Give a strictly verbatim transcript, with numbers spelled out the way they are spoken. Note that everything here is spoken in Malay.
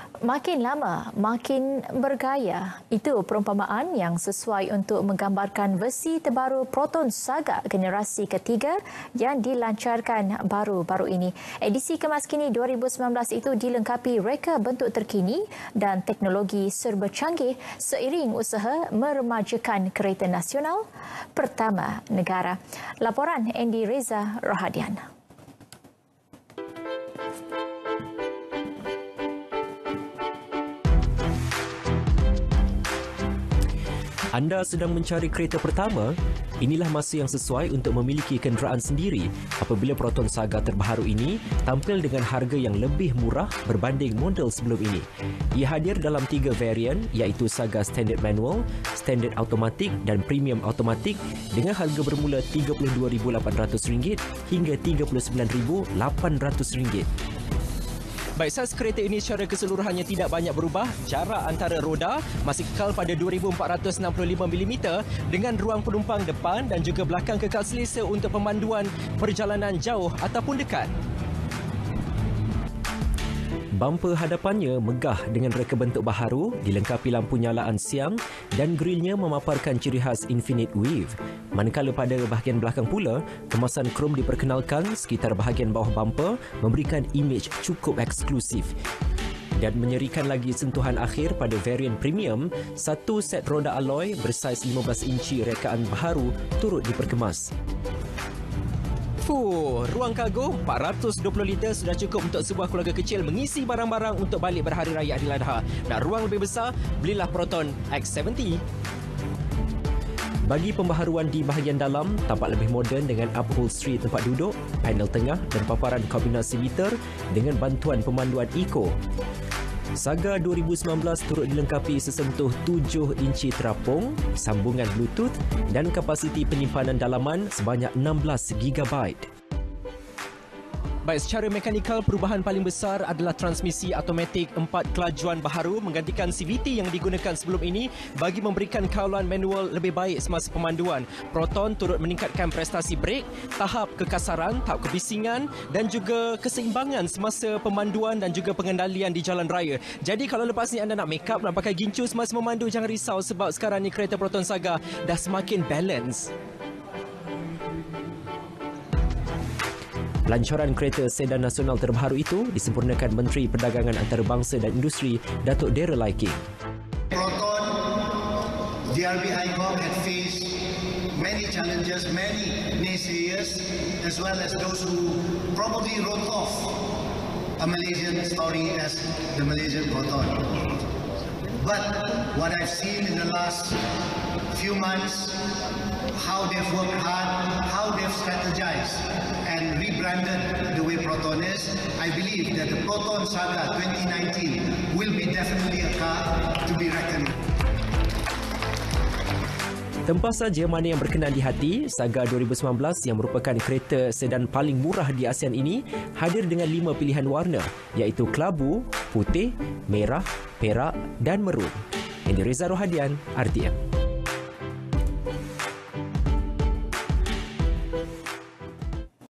Makin lama, makin bergaya. Itu perumpamaan yang sesuai untuk menggambarkan versi terbaru Proton Saga generasi ketiga yang dilancarkan baru-baru ini. Edisi Kemas Kini dua ribu sembilan belas itu dilengkapi reka bentuk terkini dan teknologi serba canggih seiring usaha meremajakan kereta nasional pertama negara. Laporan Andy Reza Rohadian. Anda sedang mencari kereta pertama? Inilah masa yang sesuai untuk memiliki kenderaan sendiri apabila Proton Saga terbaru ini tampil dengan harga yang lebih murah berbanding model sebelum ini. Ia hadir dalam tiga varian iaitu Saga Standard Manual, Standard Automatic dan Premium Automatic dengan harga bermula tiga puluh dua ribu lapan ratus ringgit hingga tiga puluh sembilan ribu lapan ratus ringgit. Baik, saiz kereta ini secara keseluruhannya tidak banyak berubah. Jarak antara roda masih kekal pada dua ribu empat ratus enam puluh lima milimeter dengan ruang penumpang depan dan juga belakang kekal selesa untuk pemanduan perjalanan jauh ataupun dekat. Bumper hadapannya megah dengan reka bentuk baharu, dilengkapi lampu nyalaan siang dan grilnya memaparkan ciri khas Infinite Weave. Manakala pada bahagian belakang pula, kemasan krom diperkenalkan sekitar bahagian bawah bumper memberikan imej cukup eksklusif. Dan menyerikan lagi sentuhan akhir pada varian premium, satu set roda alloy bersaiz lima belas inci rekaan baharu turut diperkemas. Fuh, ruang kargo empat ratus dua puluh liter sudah cukup untuk sebuah keluarga kecil mengisi barang-barang untuk balik berhari raya Aidiladha. Nak ruang lebih besar, belilah Proton X tujuh puluh. Bagi pembaharuan di bahagian dalam, tampak lebih moden dengan upholstery tempat duduk, panel tengah dan paparan kombinasi meter dengan bantuan pemanduan eco. Saga dua ribu sembilan belas turut dilengkapi sesentuh tujuh inci terapung, sambungan Bluetooth dan kapasiti penyimpanan dalaman sebanyak enam belas gigabyte. Baik, secara mekanikal, perubahan paling besar adalah transmisi automatik empat kelajuan baharu menggantikan C V T yang digunakan sebelum ini bagi memberikan kawalan manual lebih baik semasa pemanduan. Proton turut meningkatkan prestasi brek, tahap kekasaran, tahap kebisingan dan juga keseimbangan semasa pemanduan dan juga pengendalian di jalan raya. Jadi kalau lepas ni anda nak make up, nak pakai gincu semasa memandu, jangan risau sebab sekarang ni kereta Proton Saga dah semakin balance. Lancaran kereta sedan nasional terbaru itu disempurnakan Menteri Perdagangan Antarabangsa dan Industri, Datuk Daryl Laiking. Proton, D R B I C O M had faced many challenges, many naysayers, as well as those who probably wrote off a Malaysian story as the Malaysian Proton. But what I've seen in the last few months, how they've worked hard, how they've strategized and rebranded the way Proton is, I believe that the Proton Saga twenty nineteen will be definitely a car to be reckoned with. Tempah saja mana yang berkenan di hati, Saga dua ribu sembilan belas yang merupakan kereta sedan paling murah di ASEAN ini hadir dengan lima pilihan warna iaitu kelabu, putih, merah, perak dan merun. Andy Reza Rohadian, R T M.